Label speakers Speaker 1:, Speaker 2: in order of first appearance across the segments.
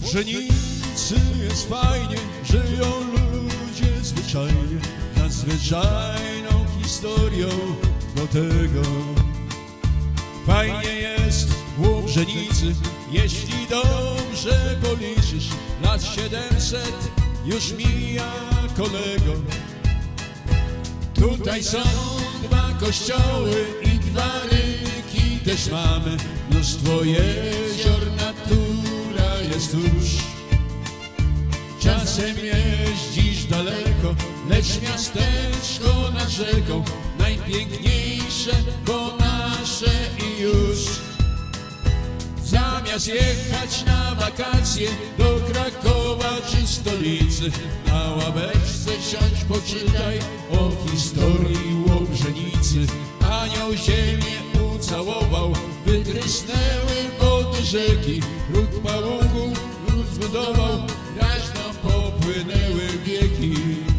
Speaker 1: Łobrzenicy jest fajnie, żyją ludzie zwyczajnie, nadzwyczajną historią do tego. Fajnie jest w Łobrzenicy, jeśli dobrze policzysz. Lat 700 już mija, kolego. Tutaj są 2 kościoły i 2 rynki też mamy. Mnóstwo jezior, natura jest tuż. Czasem jeździsz daleko, lecz miasteczko nad rzeką najpiękniejsze, bo nasze i już. Zamiast jechać na wakacje do Krakowa czy stolicy, na ławeczce siądź, poczytaj o historii Łobrzenicy. Anioł ziemię ucałował, wytrysnęły wody rzeki, ród pałąków lud zbudował, raźno popłynęły wieki.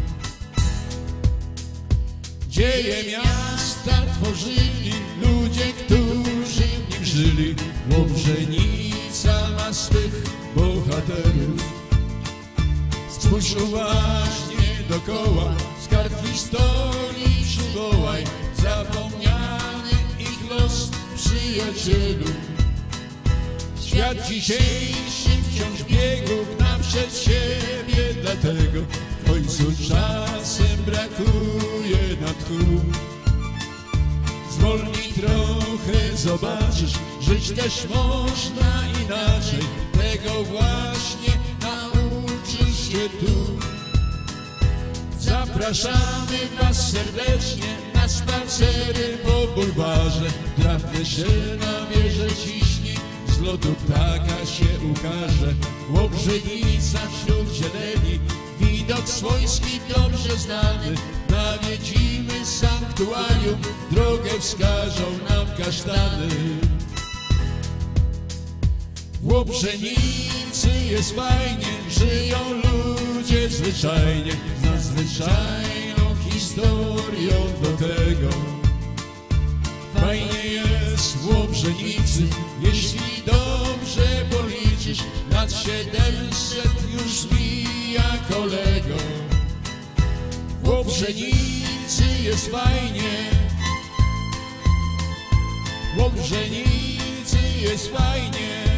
Speaker 1: Dzieje miasta tworzyli ludzie, którzy w nim żyli. Łobrzenica ma swych bohaterów. Spójrz uważnie dokoła, skarb historii przywołaj, zapomniany ich los, przyjacielu. Świat dzisiejszy wciąż biegł naprzed siebie, dlatego w końcu czasem brakuje na tchu. Zwolnij trochę, zobaczysz, żyć też można inaczej. Tego właśnie nauczysz się tu. Zapraszamy was serdecznie na spacery po bulwarze. Trafne się na wieżę ciśnie, z lotu ptaka się ukaże. Łobrzenica wśród zieleni, widok swojski dobrze znany. Nawiedzimy sanktuarium, drogę wskażą nam kasztany. W Łobrzenicy jest fajnie, żyją ludzie zwyczajnie, z nadzwyczajną historią do tego. Fajnie jest w Łobrzenicy, jeśli dobrze policzysz. Lat 700 już mija, kolego. W Łobrzenicy jest fajnie, w Łobrzenicy jest fajnie.